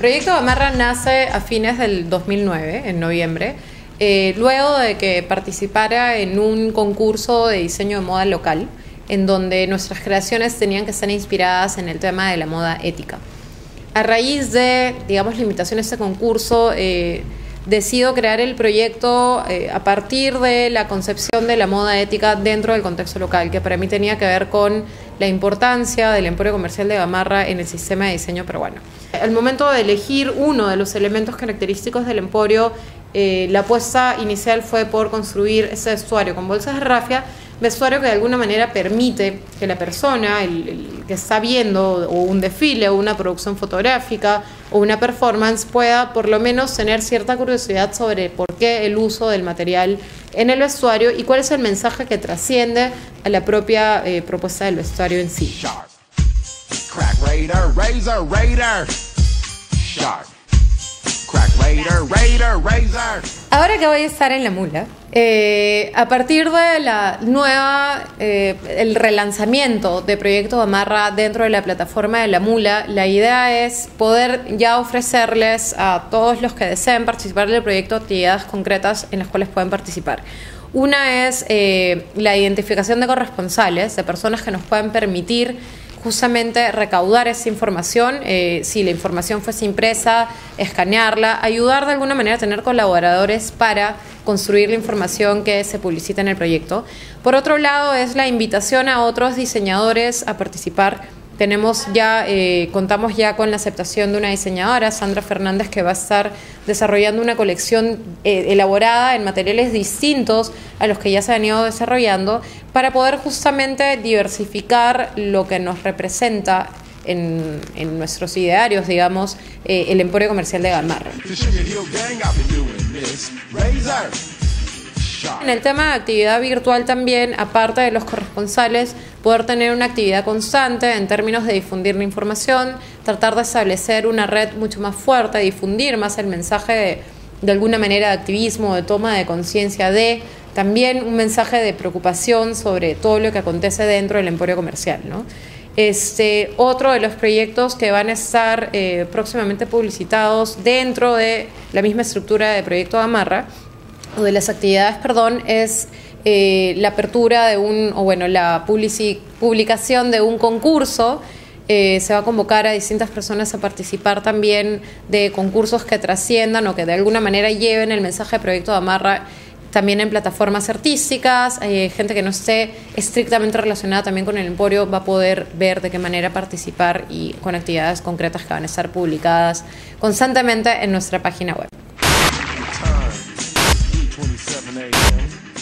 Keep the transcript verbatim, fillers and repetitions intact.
Proyecto Gamarra nace a fines del dos mil nueve, en noviembre, eh, luego de que participara en un concurso de diseño de moda local, en donde nuestras creaciones tenían que ser inspiradas en el tema de la moda ética. A raíz de, digamos, la invitación a este concurso, eh, decido crear el proyecto eh, a partir de la concepción de la moda ética dentro del contexto local, que para mí tenía que ver con la importancia del emporio comercial de Gamarra en el sistema de diseño peruano. Al momento de elegir uno de los elementos característicos del emporio, eh, la apuesta inicial fue por construir ese vestuario con bolsas de rafia, vestuario que de alguna manera permite que la persona, el, el que está viendo o un desfile o una producción fotográfica o una performance, pueda por lo menos tener cierta curiosidad sobre por qué el uso del material en el vestuario y cuál es el mensaje que trasciende a la propia eh, propuesta del vestuario en sí. Sharp. Crack Raider, Razor, Raider. Sharp. Crack Raider, Raider, Razor. Ahora que voy a estar en la mula, eh, a partir de la nueva, eh, el relanzamiento de Proyecto Gamarra dentro de la plataforma de la mula, la idea es poder ya ofrecerles a todos los que deseen participar del proyecto actividades concretas en las cuales pueden participar. Una es eh, la identificación de corresponsales, de personas que nos pueden permitir justamente recaudar esa información, eh, si la información fuese impresa, escanearla, ayudar de alguna manera a tener colaboradores para construir la información que se publicita en el proyecto. Por otro lado, es la invitación a otros diseñadores a participar. Tenemos ya, eh, contamos ya con la aceptación de una diseñadora, Sandra Fernández, que va a estar desarrollando una colección eh, elaborada en materiales distintos a los que ya se han ido desarrollando para poder justamente diversificar lo que nos representa en, en nuestros idearios, digamos, eh, el emporio comercial de Gamarra. En el tema de actividad virtual también, aparte de los corresponsales, poder tener una actividad constante en términos de difundir la información, tratar de establecer una red mucho más fuerte, difundir más el mensaje de, de alguna manera de activismo, de toma de conciencia de, también un mensaje de preocupación sobre todo lo que acontece dentro del emporio comercial, ¿no? Este, otro de los proyectos que van a estar eh, próximamente publicitados dentro de la misma estructura de Proyecto Gamarra, o de las actividades, perdón, es eh, la apertura de un, o bueno, la publici, publicación de un concurso. Eh, se va a convocar a distintas personas a participar también de concursos que trasciendan o que de alguna manera lleven el mensaje de Proyecto Gamarra también en plataformas artísticas. Eh, gente que no esté estrictamente relacionada también con el emporio va a poder ver de qué manera participar y con actividades concretas que van a estar publicadas constantemente en nuestra página web. twenty-seven a m